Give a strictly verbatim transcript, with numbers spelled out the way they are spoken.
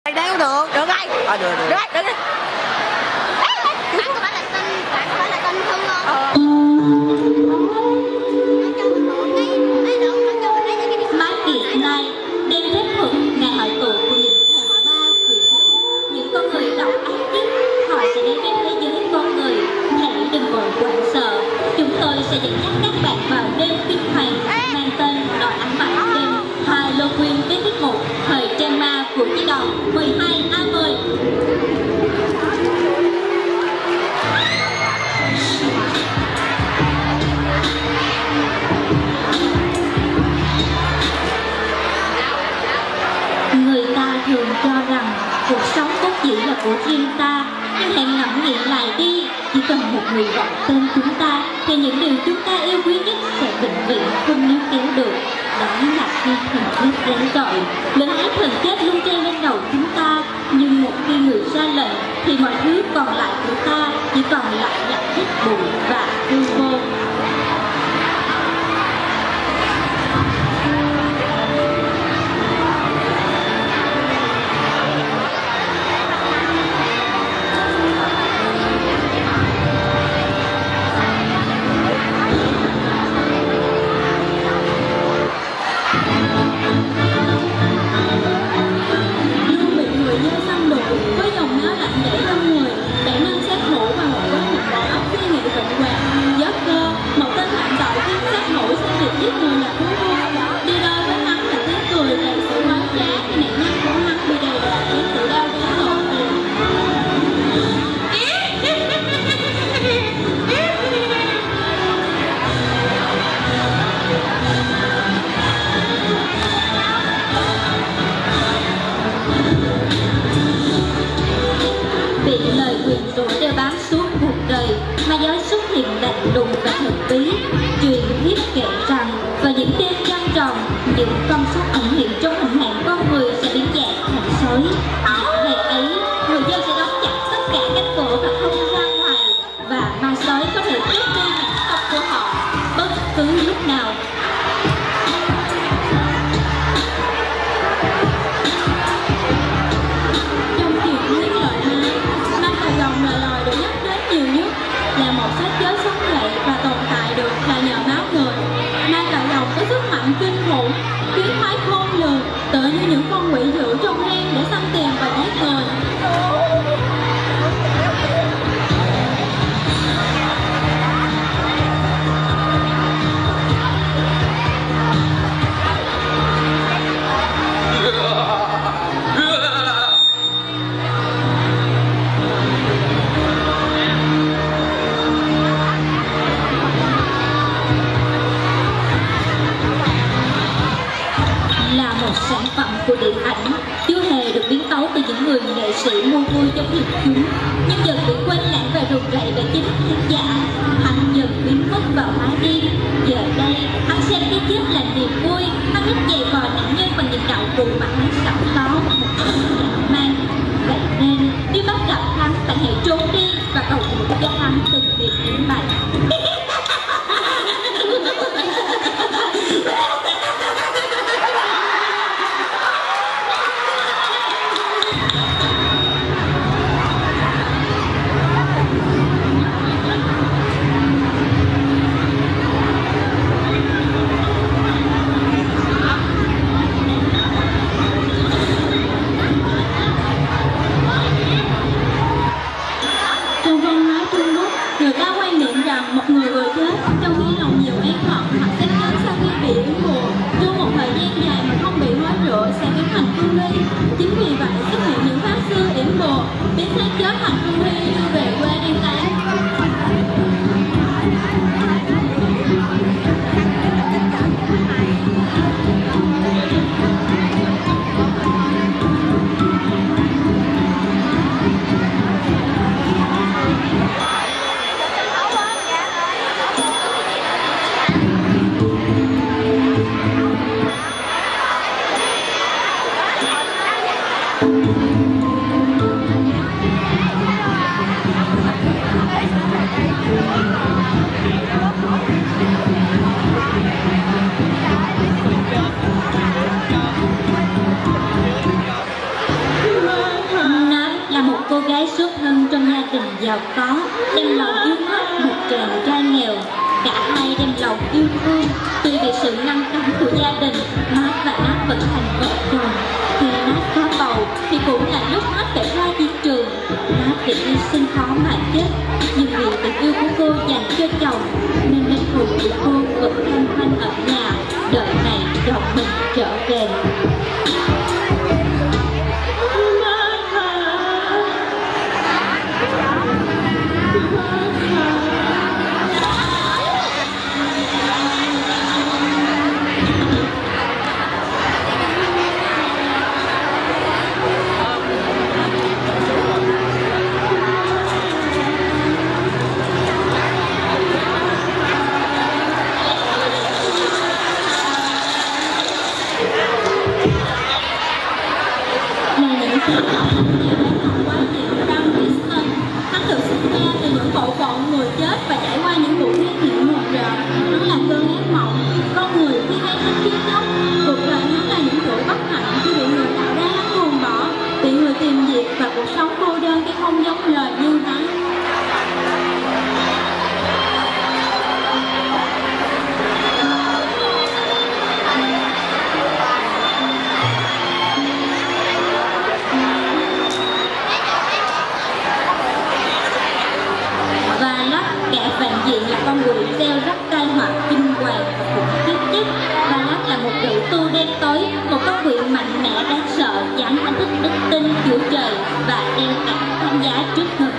Đeo được, được rồi. À, được, được. Được rồi, được rồi. Bạn có phải là tên, bạn có phải là tên Hưng không? Ờ. Mát Kiệt Nay đêm phép thuật ngày hội tụ của những hồn ma quỷ dữ, những con người độc ác nhất, họ sẽ đến với thế giới con người. Hãy đừng vội hoảng sợ, chúng tôi sẽ dẫn dắt các bạn vào đêm kinh hoàng mang tên đòi ám ảnh đêm Halloween với tiết mục thời trang ma của chi đoàn mười hai A mười. Người ta thường cho rằng cuộc sống cốt dĩ là của riêng ta, nhưng hãy ngẫm nghĩ lại đi, chỉ cần một người gọi tên chúng ta thì những điều chúng ta yêu quý nhất sẽ vĩnh viễn không níu kéo được. Đó là khi thần chết rén gọi, lưỡi ác thần chết luôn treo lên đầu chúng ta, nhưng một khi người ra lệnh thì mọi thứ còn lại của ta chỉ còn lại là hết bụi và hư vô. Với dòng máu lạnh để trong người, để nên sát thủ và một với một đầu óc suy nghĩ vẹn toàn, giấc cơ, một tên phạm tội khiến sát thủ xem việc giết người là thú vui. Đi đôi với hắn là tiếng cười kèm sự hóa giá khi nạn nhân của hắn bị đè đà khiến sự đau đớn tột cùng. Bị lời nguyền rủa đeo bám suốt cuộc đời, ma giáo xuất hiện lạnh lùng và thần bí. Truyền thuyết kể rằng vào những đêm trăng tròn, những con sóc ẩn hiện trong hình hài con người sẽ biến dạng thành sói. Ngày ấy, người dân sẽ đóng chặt tất cả cánh cửa và không ra ngoài, và ma sói có thể cướp đi mạng sống của họ bất cứ lúc nào. Là loài được nhắc đến nhiều nhất, là một xác giới sống dậy và tồn tại được là nhờ máu người. Ma cà rồng có sức mạnh kinh khủng, khí phái khôn lường, tựa như những con quỷ dữ trong hang để săn tiền và giết người. Sản phẩm của điện ảnh chưa hề được biến tấu từ những người nghệ sĩ mua vui trong hiệp chúng, nhưng dần bị quên lãng và rụt rẩy bởi chính khán giả. Hắn dần biến mất vào hóa điên. Giờ đây hắn xem cái chết là niềm vui, hắn thích giày vò nạn nhân bằng những đạo cụ mà hắn sẵn có một cách lãng man. Vậy nên nếu bắt gặp hắn, bạn hãy trốn đi và cầu nguyện cho hắn từng việc đến bại. cô gái xuất thân trong gia đình giàu có, đem lòng yêu thích một chàng trai nghèo. Cả hai đem lòng yêu thương. Tuy bị sự ngăn cấm của gia đình, Mát và Nát vẫn thành vợ chồng. Khi Nát có bầu thì cũng là lúc Mát phải ra chiến trường. Nát vì hy sinh khó mà chết, nhưng vì tình yêu của cô dành cho chồng nên linh hồn của cô vẫn thanh thanh ở nhà, đợi ngày chồng mình trở về. Hắn được sinh ra từ những bộ phận người chết và trải qua những vụ nguy hiểm rùng rợn. Hắn là cơn ác mộng, con người khi thấy hắn chết chóc. Cuộc đời hắn là những chuỗi bất hạnh khi bị người tạo ra hắn buông bỏ, bị người tìm diệt và cuộc sống cô đơn khi không giống lời như hắn. Diện là con quỷ gieo rắc tai họa kinh hoàng và khủng khiếp nhất. Và Lát là một nữ tu đen tối, một con quỷ mạnh mẽ đáng sợ, dám thách thức đức tin Chúa Trời và đeo cả khán giá trước ngực.